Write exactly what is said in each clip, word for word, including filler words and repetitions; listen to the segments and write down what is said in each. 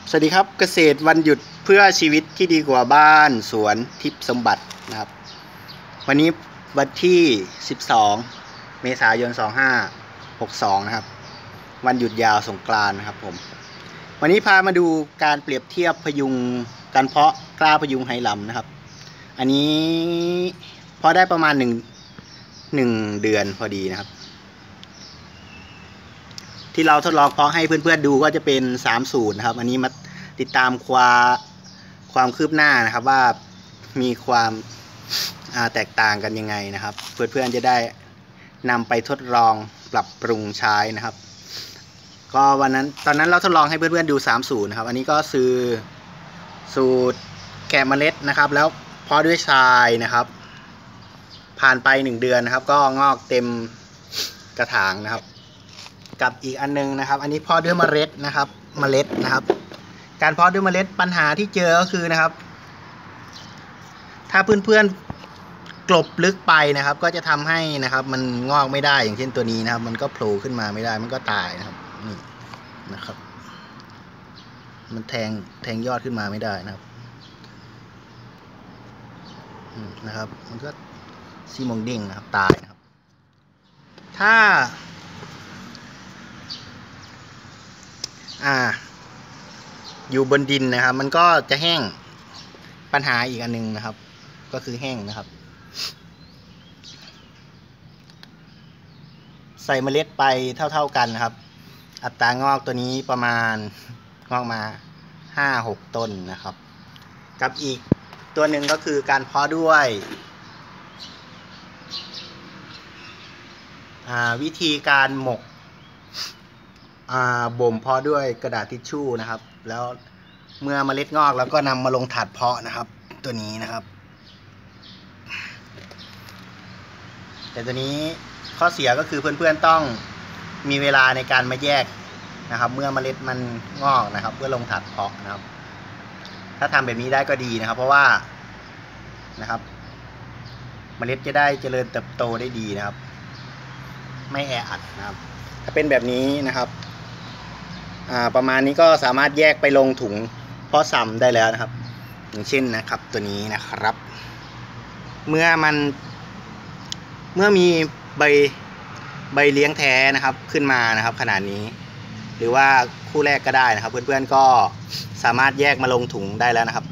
สวัสดีครับเกษตรวันหยุดเพื่อชีวิตที่ดีกว่าบ้านสวนทิพย์สมบัตินะครับวันนี้วันที่สิบสองเมษายนสองพันห้าร้อยหกสิบสองนะครับวันหยุดยาวสงกรานต์นะครับผมวันนี้พามาดูการเปรียบเทียบพยุงการเพาะกล้าพยุงไหหลำนะครับอันนี้เพาะได้ประมาณหนึ่งหนึ่งเดือนพอดีนะครับที่เราทดลองเพาะให้เพื่อนๆดูก็จะเป็นสามสูตรนะครับอันนี้มาติดตามความความคืบหน้านะครับว่ามีความแตกต่างกันยังไงนะครับเพื่อนๆจะได้นำไปทดลองปรับปรุงใช้นะครับก็วันนั้นตอนนั้นเราทดลองให้เพื่อนๆดูสามสูตรนะครับอันนี้ก็คือสูตรแกะเมล็ดนะครับแล้วเพาะด้วยทรายนะครับผ่านไปหนึ่งเดือนนะครับก็งอกเต็มกระถางนะครับกับอีกอันนึงนะครับอันนี้เพาะด้วยเมล็ดนะครับเมล็ดนะครับการเพาะด้วยเมล็ดปัญหาที่เจอก็คือนะครับถ้าเพื่อนๆกลบลึกไปนะครับก็จะทำให้นะครับมันงอกไม่ได้อย่างเช่นตัวนี้นะครับมันก็โผล่ขึ้นมาไม่ได้มันก็ตายนะครับนี่นะครับมันแทงแทงยอดขึ้นมาไม่ได้นะครับนะครับมันก็ซีมงเด้งนะครับตายนะครับถ้าอ่าอยู่บนดินนะครับมันก็จะแห้งปัญหาอีกอันนึงนะครับก็คือแห้งนะครับใส่เมล็ดไปเท่าๆกันนะครับอัตรางอกตัวนี้ประมาณงอกมา ห้าหก ต้นนะครับกับอีกตัวหนึ่งก็คือการเพาะด้วยวิธีการหมกบ่มเพาะด้วยกระดาษทิชชู่นะครับแล้วเมื่อเมล็ดงอกแล้วก็นำมาลงถาดเพาะนะครับตัวนี้นะครับแต่ตัวนี้ข้อเสียก็คือเพื่อนๆต้องมีเวลาในการมาแยกนะครับเมื่อเมล็ดมันงอกนะครับเพื่อลงถาดเพาะนะครับถ้าทำแบบนี้ได้ก็ดีนะครับเพราะว่านะครับเมล็ดจะได้เจริญเติบโตได้ดีนะครับไม่แออัดนะครับถ้าเป็นแบบนี้นะครับประมาณนี้ก็สามารถแยกไปลงถุงเพาะซ้ำได้แล้วนะครับอย่างเช่นนะครับตัวนี้นะครับเมื่อมันเมื่อมีใบใบเลี้ยงแท้นะครับขึ้นมานะครับขนาดนี้หรือว่าคู่แรกก็ได้นะครับเพื่อนๆก็สามารถแยกมาลงถุงได้แล้วนะครับ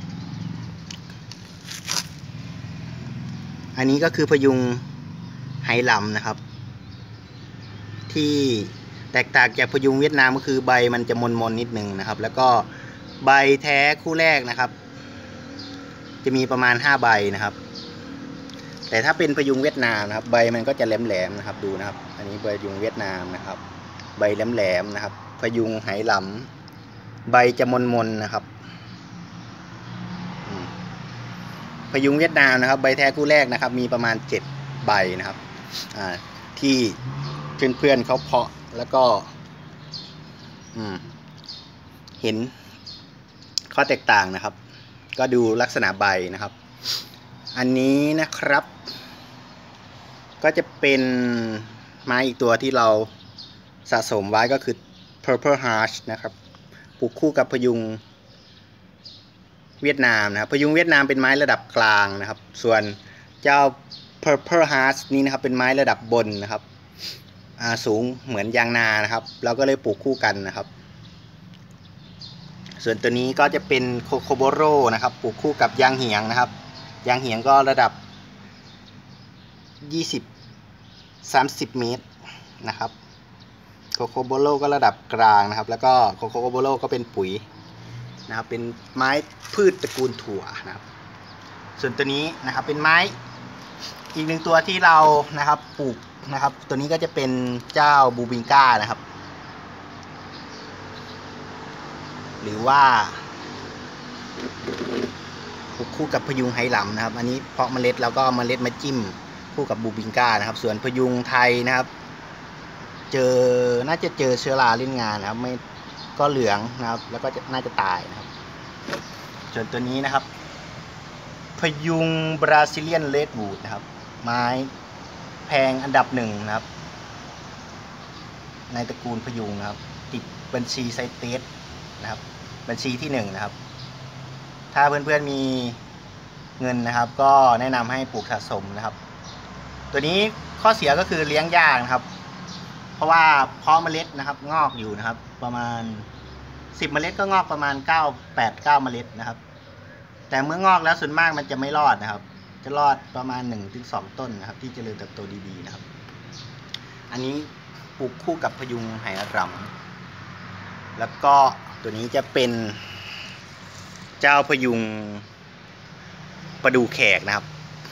อันนี้ก็คือพยุงไหหลำนะครับที่แตกต่างจากพยุงเวียดนามก็คือใบมันจะมนๆนิดนึงนะครับแล้วก็ใบแท้คู่แรกนะครับจะมีประมาณห้าใบนะครับแต่ถ้าเป็นพยุงเวียดนามนะครับใบมันก็จะแหลมๆนะครับดูนะครับอันนี้ใบพยุงเวียดนามนะครับใบแหลมๆนะครับพยุงไหหลำใบจะมนๆนะครับพยุงเวียดนามนะครับใบแท้คู่แรกนะครับมีประมาณเจ็ดใบนะครับที่เพื่อนๆเขาเพาะแล้วก็เห็นข้อแตกต่างนะครับก็ดูลักษณะใบนะครับอันนี้นะครับก็จะเป็นไม้อีกตัวที่เราสะสมไว้ก็คือ Purple Heart นะครับปลูกคู่กับพยุงเวียดนามนะครับพยุงเวียดนามเป็นไม้ระดับกลางนะครับส่วนเจ้า Purple Heart นี้นะครับเป็นไม้ระดับบนนะครับสูงเหมือนยางนานะครับเราก็เลยปลูกคู่กันนะครับส่วนตัวนี้ก็จะเป็นโคโคโบโรนะครับปลูกคู่กับยางเหียงนะครับยางเหียงก็ระดับยี่สิบ สามสิบเมตรนะครับโคโคโบโรก็ระดับกลางนะครับแล้วก็โคโคโบโรก็เป็นปุ๋ยนะครับเป็นไม้พืชตระกูลถั่วนะครับส่วนตัวนี้นะครับเป็นไม้อีกหนึ่งตัวที่เรานะครับปลูกนะครับตัวนี้ก็จะเป็นเจ้าบูบิงก้านะครับหรือว่าปลูกคู่กับพยุงไหหลำนะครับอันนี้เพาะเมล็ดแล้วก็เมล็ดมาจิ้มคู่กับบูบิงก้านะครับส่วนพยุงไทยนะครับเจอน่าจะเจอเชื้อราเล่นงานนะครับไม่ก็เหลืองนะครับแล้วก็น่าจะตายนะครับส่วนตัวนี้นะครับพยุงบราซิเลียนเรดวูดนะครับไม้แพงอันดับหนึ่งนะครับในตระกูลพยุงนะครับติดบัญชีไซเตสนะครับบัญชีที่หนึ่งนะครับถ้าเพื่อนๆมีเงินนะครับก็แนะนำให้ปลูกสะสมนะครับตัวนี้ข้อเสียก็คือเลี้ยงยากนะครับเพราะว่าเพาะเมล็ดนะครับงอกอยู่นะครับประมาณสิบเมล็ดก็งอกประมาณเก้า แปด เก้าเมล็ดนะครับแต่เมื่องอกแล้วส่วนมากมันจะไม่รอดนะครับจะรอดประมาณ หนึ่งถึงสอง ต้นนะครับที่เจริญเติบโตดีๆนะครับอันนี้ปลูกคู่กับพยุงไหหลำแล้วก็ตัวนี้จะเป็นเจ้าพยุงประดูแขกนะครับ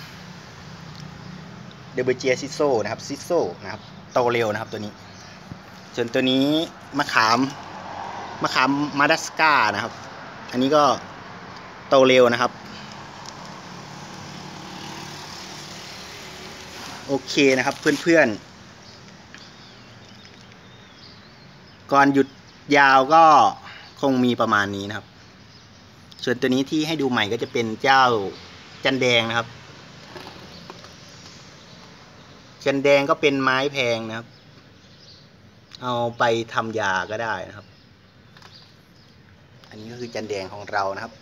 เดเบเจียซิโซนะครับซิโซนะครับโตเร็วนะครับตัวนี้ส่วนตัวนี้มะขามมะขามมาดัสกานะครับอันนี้ก็โตเร็วนะครับโอเคนะครับเพื่อนๆก่อนหยุดยาวก็คงมีประมาณนี้นะครับส่วนตัวนี้ที่ให้ดูใหม่ก็จะเป็นเจ้าจันแดงนะครับจันแดงก็เป็นไม้แพงนะครับเอาไปทำยาก็ได้นะครับอันนี้ก็คือจันแดงของเรานะครับ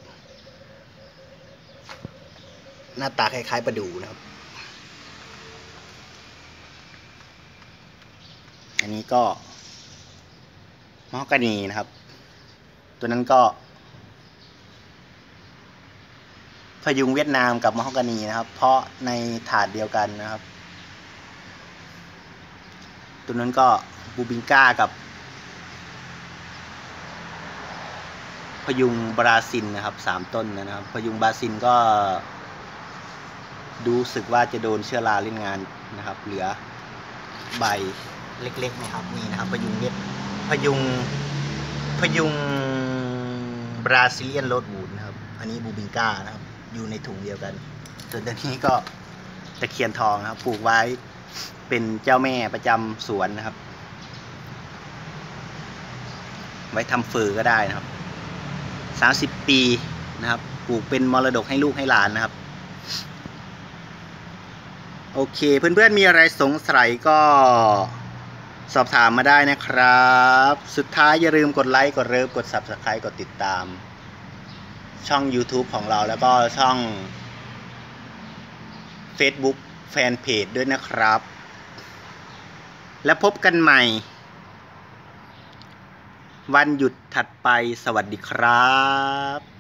หน้าตาคล้ายๆปลาดูนะครับอันนี้ก็มะฮอกกานีนะครับตัวนั้นก็พยุงเวียดนามกับมะฮอกกานีนะครับเพราะในถาดเดียวกันนะครับตัวนั้นก็บูบิงก้ากับพยุงบราซิลนะครับสามต้นนะครับพยุงบราซิลก็ดูสึกว่าจะโดนเชื้อราเล่นงานนะครับเหลือใบเล็กๆนะครับนี่นะครับพยุงเวียดพยุงพยุงบราซิเลียนโรดวูดนะครับอันนี้บูบิงก้านะครับอยู่ในถุงเดียวกันส่วนตัวนี้ก็ตะเคียนทองนะครับปลูกไว้เป็นเจ้าแม่ประจำสวนนะครับไว้ทำเฟอร์ก็ได้นะครับสามสิบปีนะครับปลูกเป็นมรดกให้ลูกให้หลานนะครับโอเคเพื่อนๆมีอะไรสงสัยก็สอบถามมาได้นะครับสุดท้ายอย่าลืมกดไลค์กดเลิฟกด ซับสไครบ์ กดติดตามช่อง ยูทูบ ของเราแล้วก็ช่อง เฟซบุ๊ก แฟนเพจด้วยนะครับแล้วพบกันใหม่วันหยุดถัดไปสวัสดีครับ